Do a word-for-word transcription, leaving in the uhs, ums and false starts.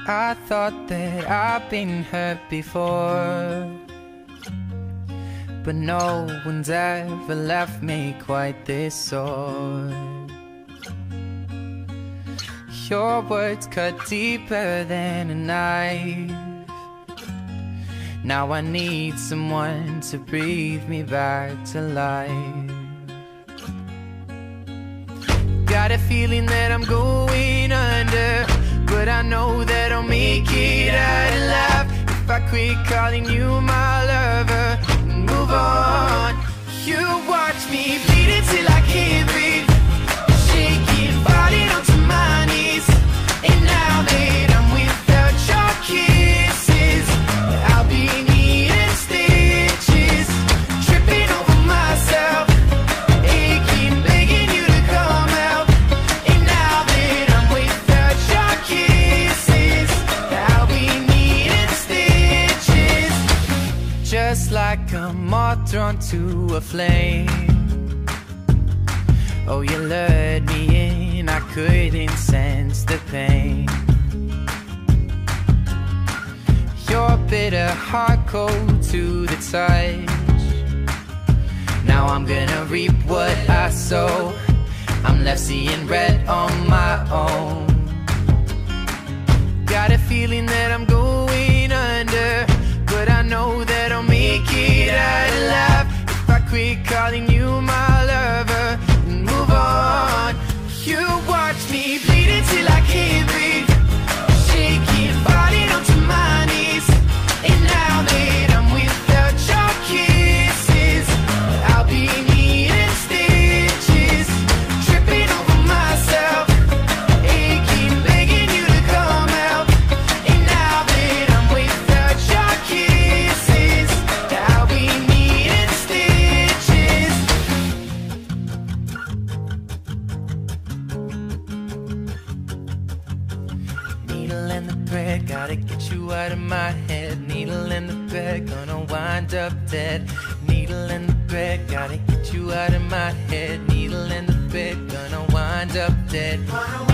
I thought that I've been hurt before, but no one's ever left me quite this sore. Your words cut deeper than a knife. Now I need someone to breathe me back to life. Got a feeling that I'm going under, but I know that I'll make it out alive if I quit calling you my lover and move on. You watch me bleed until I can't breathe, shaking, falling onto my knees. And now that I'm without your kisses, I'll be needing stitches, tripping over myself, aching, begging you to come out. And now that I'm without your kisses, I'll be needing stitches, just like a moth drawn to a flame. Oh, you lured me in, I couldn't sense the pain. Your bitter heart cold to the touch. Now I'm gonna reap what I sow. I'm left seeing red on my own. Got a feeling that I'm going under, but I know that I'll make it out alive if I quit calling you my lover and move on. You watch me bleed until I can't breathe, shaking, falling onto my knees. And now that I'm without your kisses, I'll be needing stitches, tripping over myself, aching, begging you to come out. And now that I'm without your kisses, I'll be needing stitches. Needle in the thread, gotta get you out of my head. Needle in the thread, gonna wind up dead. Needle in the thread, gotta get you out of my head. Needle in the thread, gonna wind up dead.